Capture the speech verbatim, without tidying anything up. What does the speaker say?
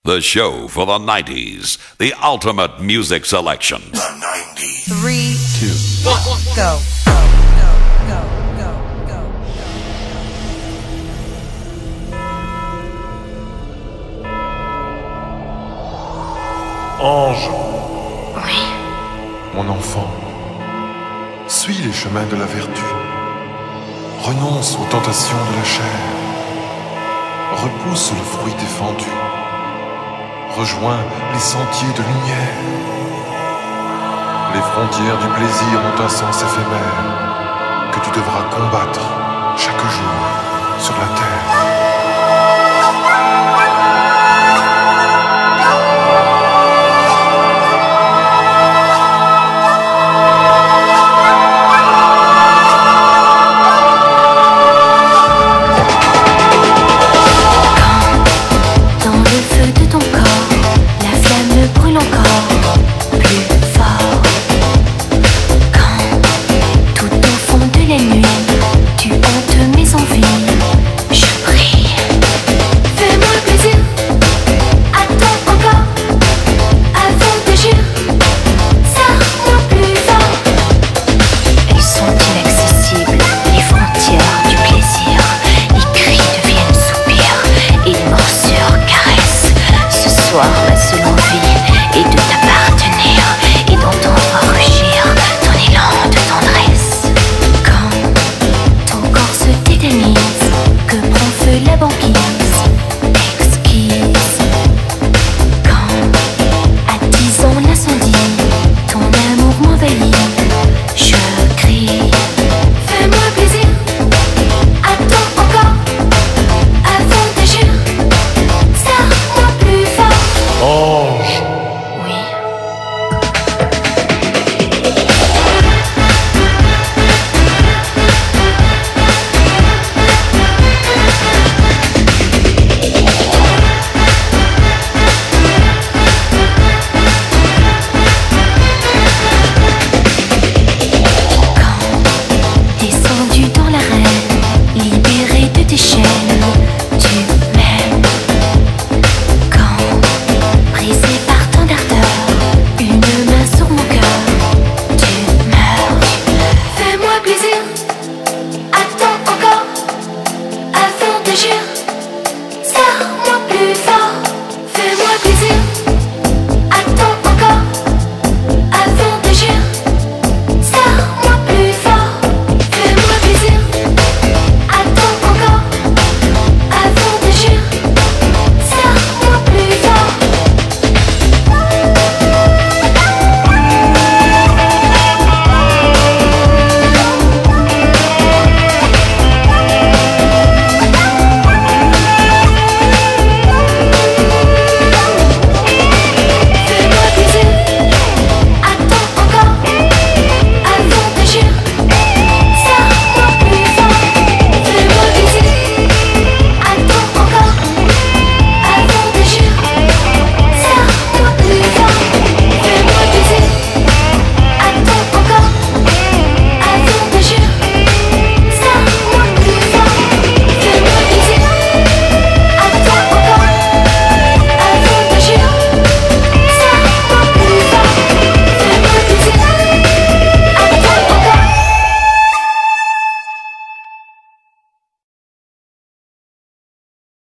The show for the nineties. The ultimate music selection. The nineties. Three, two, one, go. Go, go, go, go, go. Ange, Oui. mon enfant, suis les chemins de la vertu. Renonce aux tentations de la chair. Repousse le fruit défendu. Rejoins les sentiers de lumière. Les frontières du plaisir ont un sens éphémère que tu devras combattre chaque jour sur la terre.